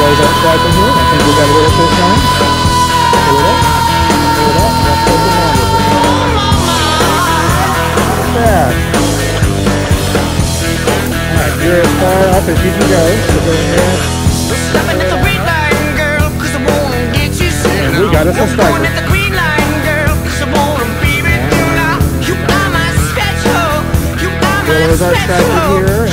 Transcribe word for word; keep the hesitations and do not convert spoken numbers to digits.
those up striking here. I think we got a little fish on. Pull it up. Pull it up. That's what we want with it. Look at that. Alright, you're as far up as you can go. So go ahead. And we got us a striker. Wheeler is our striker here.